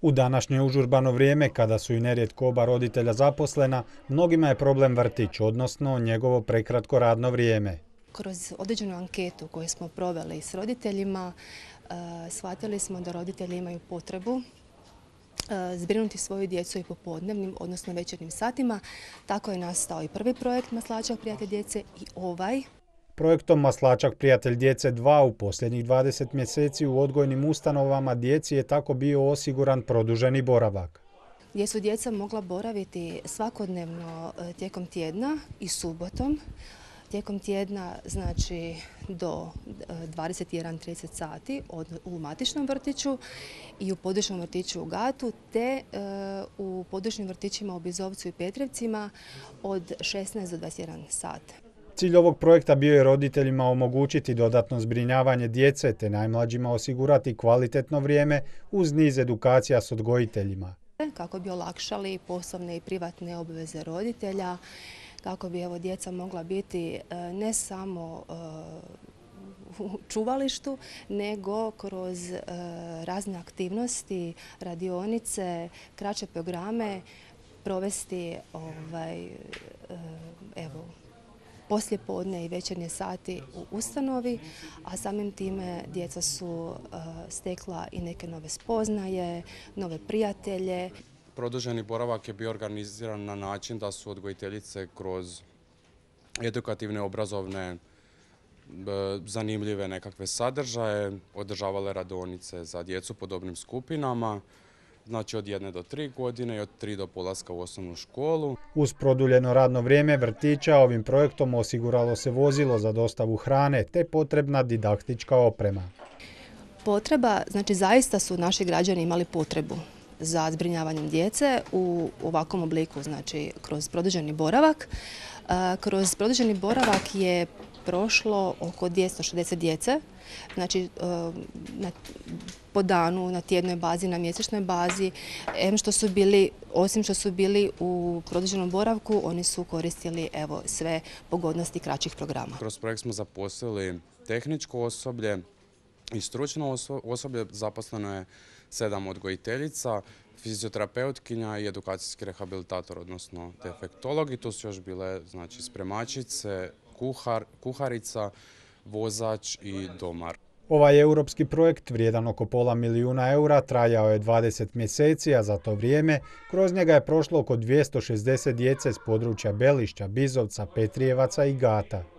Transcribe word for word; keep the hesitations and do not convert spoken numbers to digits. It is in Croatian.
U današnje užurbano vrijeme, kada su i nerijetko oba roditelja zaposlena, mnogima je problem vrtić, odnosno njegovo prekratko radno vrijeme. Kroz određenu anketu koju smo proveli s roditeljima, shvatili smo da roditelji imaju potrebu zbrinuti svoju djecu i popodnevnim, odnosno večernjim satima. Tako je nastao i prvi projekt Maslačak prijatelj djece i ovaj. Projektom Maslačak prijatelj djece dva u posljednjih dvadeset mjeseci u odgojnim ustanovama djeci je tako bio osiguran produženi boravak. Gdje su djeca mogla boraviti svakodnevno tijekom tjedna i subotom. Tijekom tjedna, znači do dvadeset jedan trideset sati u matičnom vrtiću i u područnom vrtiću u Gatu, te u područnim vrtićima u Bizovcu i Petrevcima od šesnaest do dvadeset jedan sat. Cilj ovog projekta bio je roditeljima omogućiti dodatno zbrinjavanje djece te najmlađima osigurati kvalitetno vrijeme uz niz edukacija s odgojiteljima. Kako bi olakšali poslovne i privatne obveze roditelja, kako bi evo djeca mogla biti ne samo u čuvalištu, nego kroz razne aktivnosti, radionice, kraće programe provesti ovaj, evo, poslijepodne i večernje sati u ustanovi, a samim time djeca su stekla i neke nove spoznaje, nove prijatelje. Produženi boravak je bio organiziran na način da su odgojiteljice kroz edukativne, obrazovne, zanimljive nekakve sadržaje održavale radionice za djecu po dobnim skupinama, znači od jedne do tri godine i od tri do polaska u osnovnu školu. Uz produljeno radno vrijeme vrtića ovim projektom osiguralo se vozilo za dostavu hrane te potrebna didaktička oprema. Potreba, znači zaista su naši građani imali potrebu za zbrinjavanjem djece u ovakvom obliku, znači kroz produženi boravak. Kroz produženi boravak je prošlo oko dvjesto šezdeset djece, znači na, po danu, na tjednoj bazi, na mjesečnoj bazi. Em što su bili, osim što su bili u produženom boravku, oni su koristili evo, sve pogodnosti kraćih programa. Kroz projekt smo zaposlili tehničko osoblje i stručno osoblje, zaposleno je sedam odgojiteljica, fizioterapeutkinja i edukacijski rehabilitator, odnosno defektolog. I tu su još bile znači, spremačice, kuhar, kuharica, vozač i domar. Ovaj europski projekt, vrijedan oko pola milijuna eura, trajao je dvadeset mjeseci, a za to vrijeme kroz njega je prošlo oko dvjesto šezdeset djece s područja Belišća, Bizovca, Petrijevaca i Gata.